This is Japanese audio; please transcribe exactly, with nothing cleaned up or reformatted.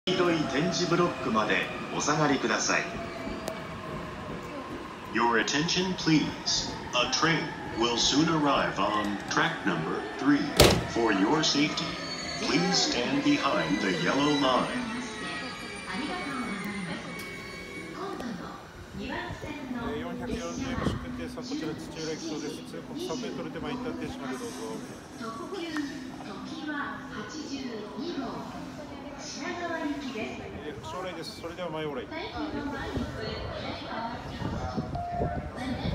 黄色い点字ブロックまでお下がりください。 Your attention, please. A train will soon arrive on track number three. For your safety, please stand behind the yellow line. よんひゃくよんじゅうえんの出勤停車、こちら土浦駅そうです。通告さんメートル手前インター停止までどうぞ。 特急時ははちじゅうにごう品川行きです。 えー、将来です。それでは前おらい。